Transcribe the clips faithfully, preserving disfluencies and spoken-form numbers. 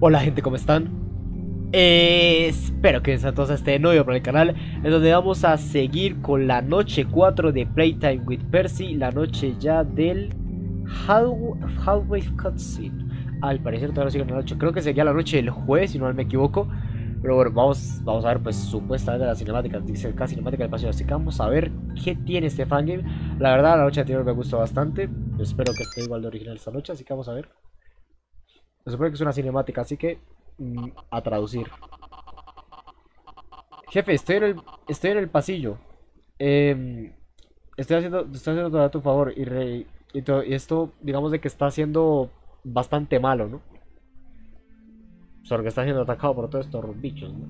Hola gente, ¿cómo están? Eh, espero que sean todos este nuevo por el canal, en donde vamos a seguir con la noche cuatro de Playtime with Percy, la noche ya del Half Halfway Cutscene. Al parecer todavía no sigue la noche, creo que sería la noche del jueves, si no me equivoco. Pero bueno, vamos, vamos a ver pues supuestamente la cinemática, dice acá cinemática del paseo, así que vamos a ver qué tiene este fangame. La verdad la noche anterior me gustó bastante, espero que esté igual de original esta noche, así que vamos a ver. Se supone que es una cinemática, así que mm, a traducir. Jefe, estoy en el, estoy en el pasillo. Eh, estoy haciendo, estoy haciendo todo a tu favor y, re- y, to- y esto, digamos de que está siendo bastante malo, ¿no? Solo que está siendo atacado por todos estos bichos, ¿no?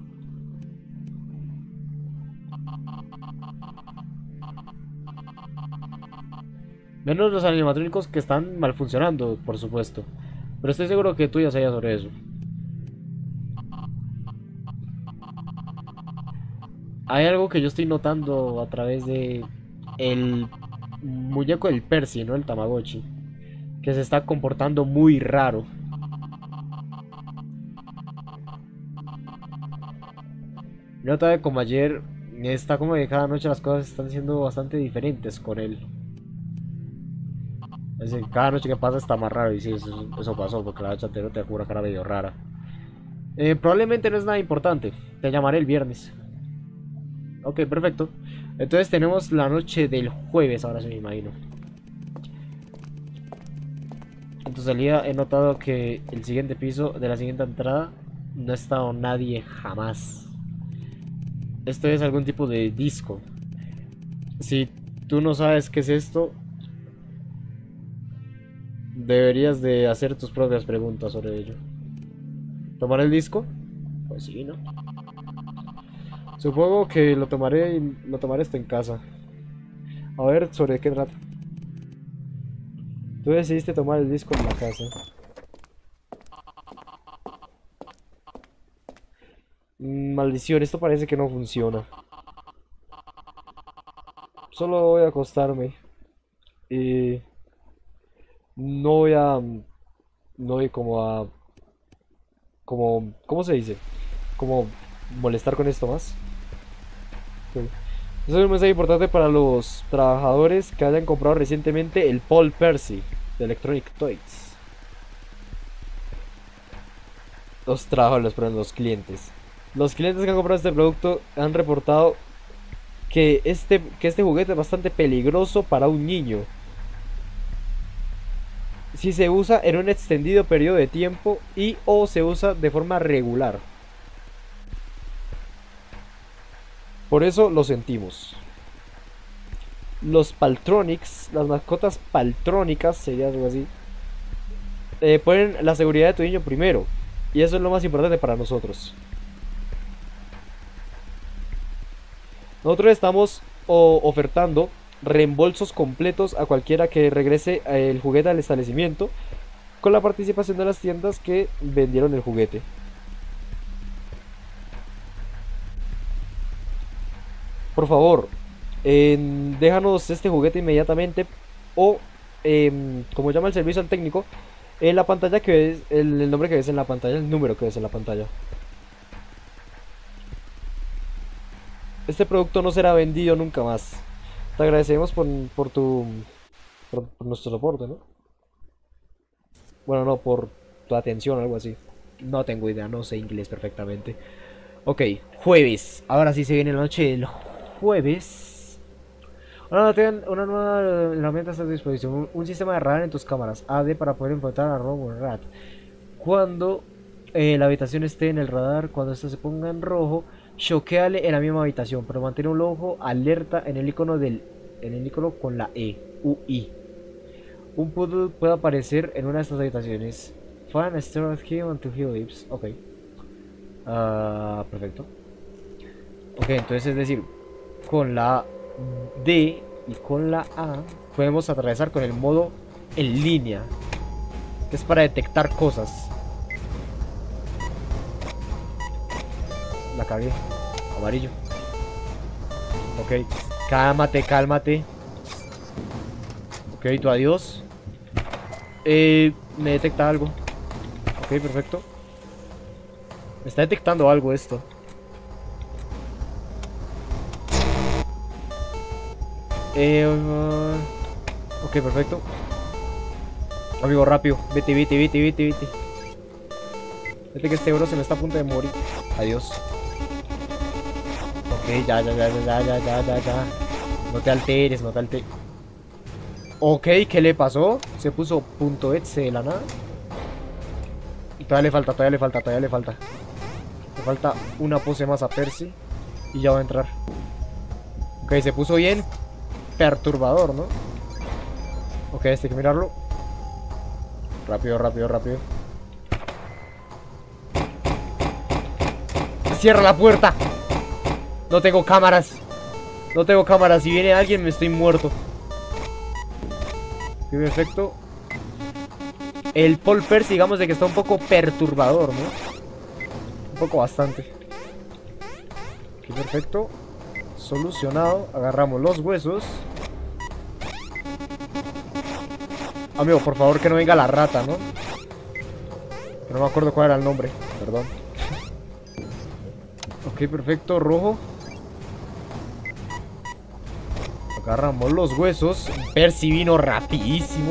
Menos los animatrónicos que están mal funcionando, por supuesto. Pero estoy seguro que tú ya sabías sobre eso. Hay algo que yo estoy notando a través de el muñeco del Percy, ¿no? El Tamagotchi. Que se está comportando muy raro. Nota de como ayer, está como que cada noche las cosas están siendo bastante diferentes con él. Es decir, cada noche que pasa está más raro. Y sí, eso, eso pasó porque la chatero te jura cara medio rara. Eh, probablemente no es nada importante. Te llamaré el viernes. Ok, perfecto. Entonces tenemos la noche del jueves, ahora sí me imagino. En tu salida he notado que el siguiente piso de la siguiente entrada no ha estado nadie jamás. Esto es algún tipo de disco. Si tú no sabes qué es esto, deberías de hacer tus propias preguntas sobre ello. ¿Tomar el disco? Pues sí, ¿no? Supongo que lo tomaré y lo tomaré esto en casa. A ver, ¿sobre qué trata? Tú decidiste tomar el disco en la casa. Mm, maldición, esto parece que no funciona. Solo voy a acostarme. Y no voy a... No voy como a... Como... ¿Cómo se dice? Como molestar con esto más. Ok. Eso es un mensaje importante para los trabajadores que hayan comprado recientemente el Paul Percy de Electronic Toys. Los trabajadores, perdón, los clientes. Los clientes que han comprado este producto han reportado que este, que este juguete es bastante peligroso para un niño. Si se usa en un extendido periodo de tiempo y o se usa de forma regular. Por eso lo sentimos. Los Paltronics, las mascotas paltrónicas, sería algo así, eh, ponen la seguridad de tu niño primero. Y eso es lo más importante para nosotros. Nosotros estamos o, ofertando reembolsos completos a cualquiera que regrese el juguete al establecimiento, con la participación de las tiendas que vendieron el juguete. Por favor, eh, déjanos este juguete inmediatamente o, eh, como llama el servicio al técnico, en la pantalla que ves, el, el nombre que ves en la pantalla, el número que ves en la pantalla. Este producto no será vendido nunca más. Te agradecemos por, por tu por, por nuestro soporte, ¿no? Bueno, no, por tu atención o algo así. No tengo idea, no sé inglés perfectamente. Ok, jueves. Ahora sí se viene la noche del jueves. Ahora tengan una nueva herramienta a tu disposición. Un, un sistema de radar en tus cámaras A D para poder enfrentar a Robo Rat. Cuando eh, la habitación esté en el radar, cuando esto se ponga en rojo, choqueale en la misma habitación, pero mantén un ojo alerta en el icono del en el icono con la E, U I. Un puzzle puede aparecer en una de estas habitaciones. Find a stare at him until he leaves. Ok. Uh, perfecto. Ok, entonces es decir, con la D y con la A podemos atravesar con el modo en línea, que es para detectar cosas. La cagué. Amarillo. Ok. Cálmate, cálmate. Ok, tu adiós. Eh, me detecta algo. Ok, perfecto. Me está detectando algo esto. Eh, uh, ok, perfecto. Amigo, rápido. Vete, vete, vete, vete, vete. Vete que este bro se me está a punto de morir. Adiós. Ok, ya, ya, ya, ya, ya, ya, ya, ya. No te alteres, no te alteres. Ok, ¿qué le pasó? Se puso punto exe de la nada. Y todavía le falta, todavía le falta, todavía le falta. Le falta una pose más a Percy. Y ya va a entrar. Ok, se puso bien perturbador, ¿no? Ok, este hay que mirarlo. Rápido, rápido, rápido. Cierra la puerta. No tengo cámaras. No tengo cámaras. Si viene alguien me estoy muerto. Ok, perfecto. El Paul Percy, digamos de que está un poco perturbador, ¿no? Un poco bastante. Ok, perfecto. Solucionado. Agarramos los huesos. Amigo, por favor que no venga la rata, ¿no? No me acuerdo cuál era el nombre. Perdón. Ok, perfecto. Rojo. Agarramos los huesos. Percy vino rapidísimo.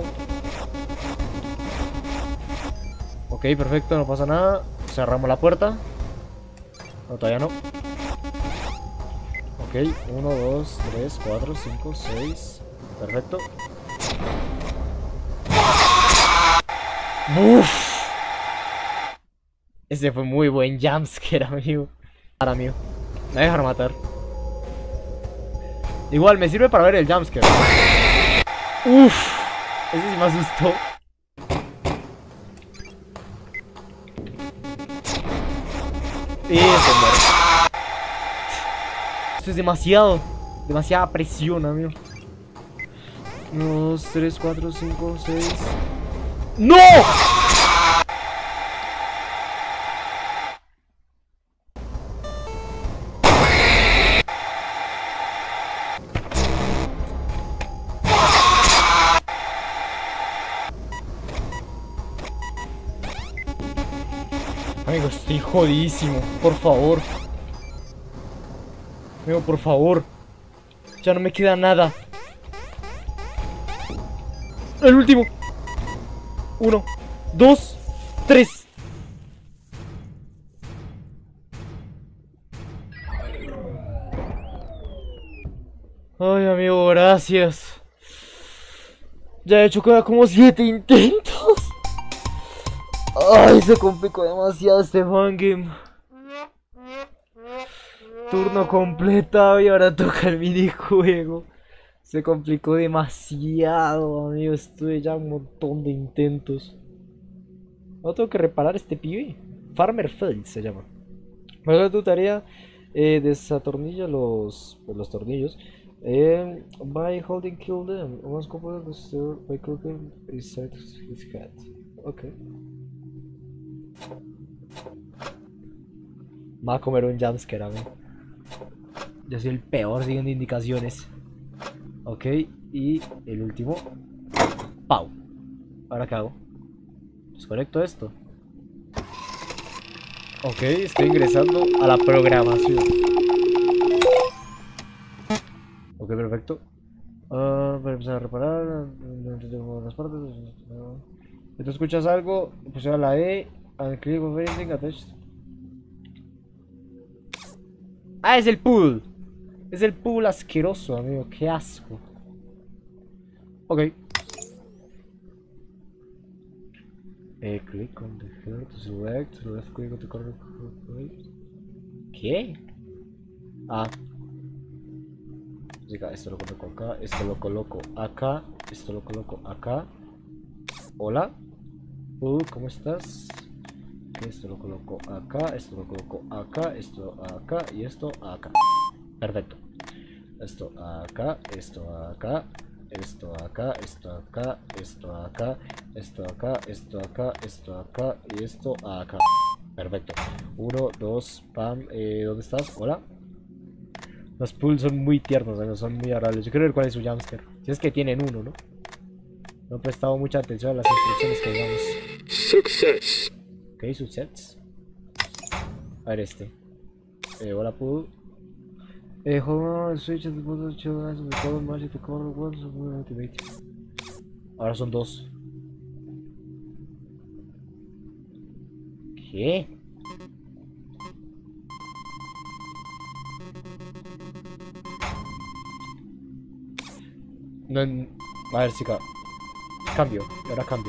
Ok, perfecto. No pasa nada. Cerramos la puerta. No, todavía no. Ok, uno, dos, tres, cuatro, cinco, seis. Perfecto. Uff. Ese fue muy buen jumpscare, amigo. Para mí. Me voy a dejar matar. Igual me sirve para ver el jumpscare. Uff. Ese sí me asustó. Y se muere. Esto es demasiado. Demasiada presión, amigo. uno, dos, tres, cuatro, cinco, seis. ¡No! Amigo, estoy jodidísimo. Por favor. Amigo, por favor. Ya no me queda nada. El último. Uno, dos, tres. Ay, amigo, gracias. Ya he hecho como siete intentos. Ay, se complicó demasiado este fangame. Turno completado y ahora toca el minijuego. Se complicó demasiado, amigo. Estuve ya un montón de intentos. No tengo que reparar este pibe. Farmer Field se llama. Para tu tarea, eh, desatornilla los, pues, los tornillos. Eh, by holding kill them. Once completed the store by cooking inside his head. Ok. Va a comer un jumpscare, amigo. Yo soy el peor siguiendo indicaciones. Ok, y el último. ¡Pau! ¿Ahora qué hago? Desconecto esto. Ok, estoy ingresando a la programación. Ok, perfecto. Uh, para empezar a reparar las partes. Si tú escuchas algo, pues a la E. And click on anything attached. Ah, es el pool. Es el pool asqueroso, amigo. Qué asco. Ok. Eh, click on the hair to select. Left click on the corner. ¿Qué? Ah. Esto lo coloco acá. Esto lo coloco acá. Esto lo coloco acá. Hola. Uh, ¿cómo estás? Esto lo coloco acá. Esto lo coloco acá. Esto acá. Y esto acá. Perfecto. Esto acá. Esto acá. Esto acá. Esto acá. Esto acá. Esto acá. Esto acá. Esto acá. Y esto acá. Perfecto. Uno, dos, pam. Eh, ¿dónde estás? Hola. Los pools son muy tiernos, ¿no? Son muy adorables. Yo quiero ver cuál es su jumpscare. Si es que tienen uno, ¿no? No he prestado mucha atención a las instrucciones que digamos. Success. Ok, success. A ver este. Eh, hola, pudo. Eh, hold on, switch at the bottom, show us the color magic, the color ones, activate. Ahora son dos. ¿Qué? No, a ver si ca cambio, y ahora cambio.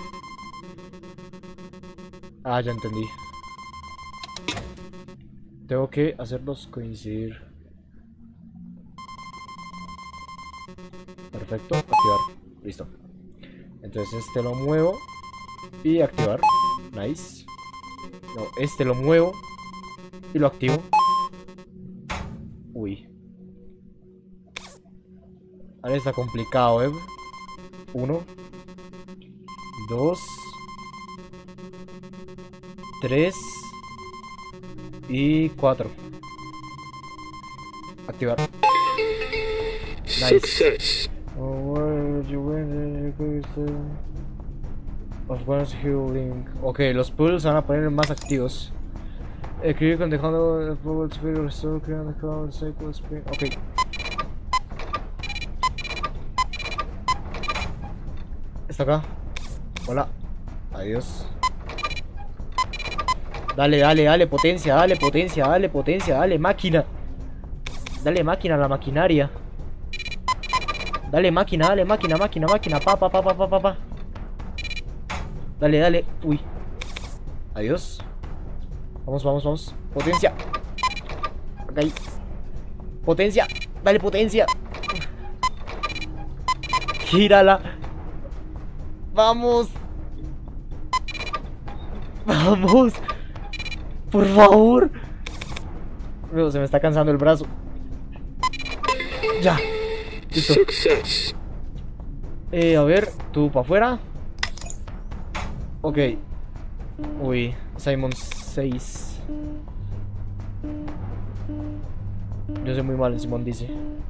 Ah, ya entendí. Tengo que hacerlos coincidir. Perfecto, activar. Listo. Entonces este lo muevo y activar. Nice. No, este lo muevo y lo activo. Uy. Ahora está complicado, ¿eh? Uno. Dos. Tres. Y cuatro. Activar. Nice. Of one's healing. Ok, los pools se van a poner más activos. Escribir con dejando el power spirit restore, creando el power cycle spirit. Ok. Está acá. Hola. Adiós. Dale, dale, dale, potencia, dale, potencia, dale, potencia, dale, máquina. Dale, máquina, a la maquinaria. Dale, máquina, dale, máquina, máquina, máquina. Pa, pa, pa, pa, pa, pa, pa. Dale, dale. Uy. Adiós. Vamos, vamos, vamos. Potencia. Ok. Potencia. Dale, potencia. Gírala. Vamos. Vamos. Por favor. Luego se me está cansando el brazo. Ya. Listo. Eh, a ver, tú para afuera. Ok. Uy, Simon seis. Yo soy muy malo en Simon, dice.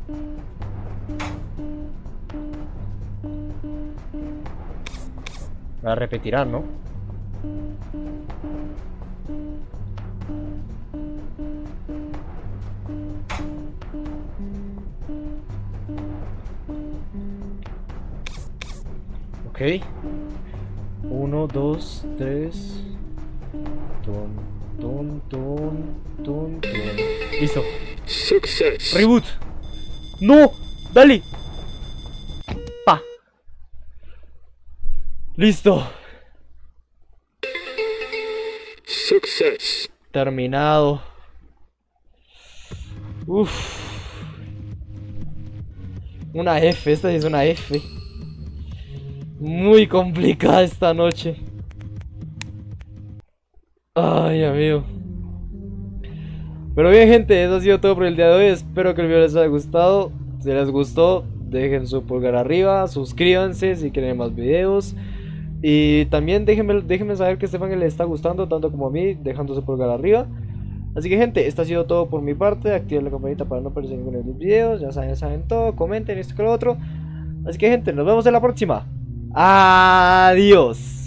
Va a repetirán, ¿no? Ok. Uno, dos, tres. Ton, ton, ton, ton, ton. Listo. Success. Reboot. No. Dale. Pa. Listo. Success. Terminado. Uf. Una F. Esta sí es una F. Muy complicada esta noche. Ay, amigo. Pero bien, gente, eso ha sido todo por el día de hoy. Espero que el video les haya gustado. Si les gustó, dejen su pulgar arriba. Suscríbanse si quieren más videos. Y también déjenme, déjenme saber que a Estefan le está gustando tanto como a mí, dejando su pulgar arriba. Así que, gente, esto ha sido todo por mi parte. Activen la campanita para no perderse ninguno de mis videos. Ya saben, ya saben todo. Comenten esto que lo otro. Así que, gente, nos vemos en la próxima. Adiós.